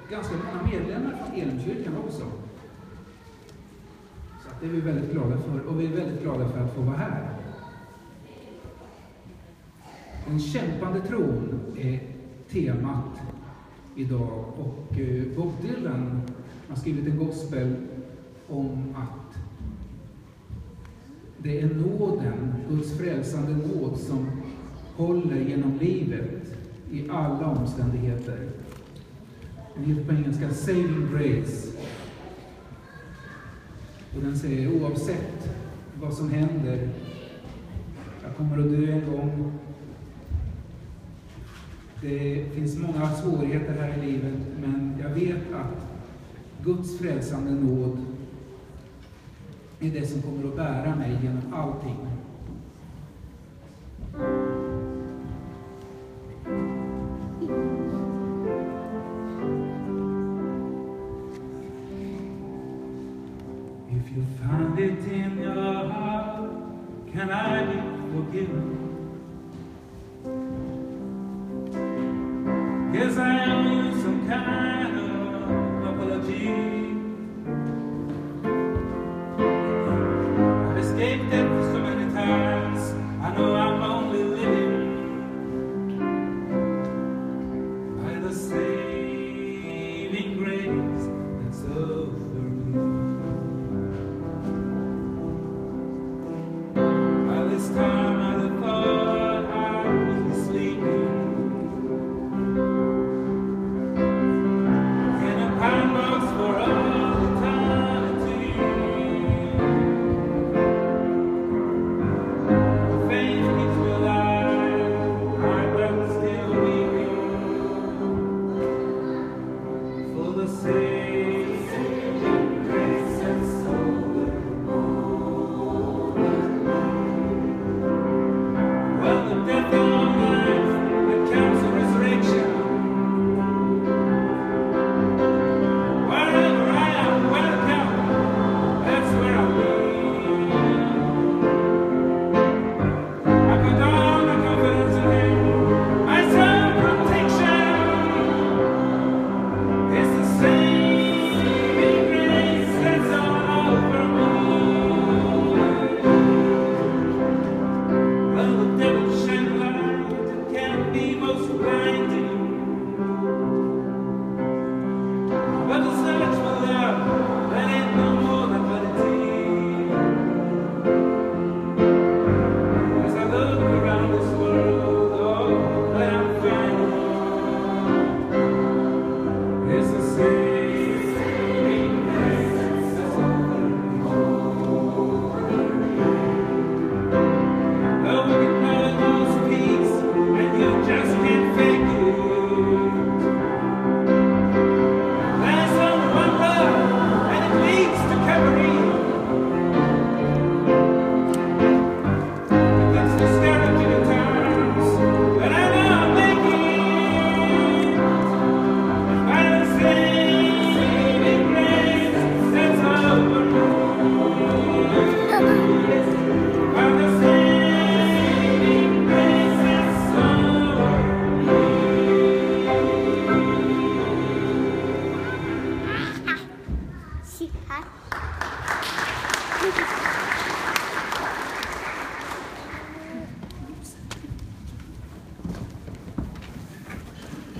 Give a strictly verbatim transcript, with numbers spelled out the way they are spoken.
ganska många medlemmar från Elimkyrkan också. Så att det är vi väldigt glada för, och vi är väldigt glada för att få vara här. Den kämpande tron är temat idag, och Bob Dylan har skrivit en gospel om att det är nåden, Guds frälsande nåd, som håller genom livet i alla omständigheter. Den heter på engelska Saving Grace. Och den säger, oavsett vad som händer, jag kommer att dö en gång. Det finns många svårigheter här i livet, men jag vet att Guds frälsande nåd är det som kommer att bära mig genom allting. If you find it in your heart, can I be forgiven? Guess I owe you some kind of apology. I've escaped it so many times, I know I'm only living by the saving grace that's over me. By this time I'd have thought I was sleeping in a pine box for all eternity. Faith keeps me alive, I will still be here for the saving grace that's over. Well, the death of life, the council resurrection. Wherever I am, welcome. That's where I'll be. I put all my confidence in Him. My sole protection is the saving grace that's all over me. Well, the devil shine light, it can be most blinding, but the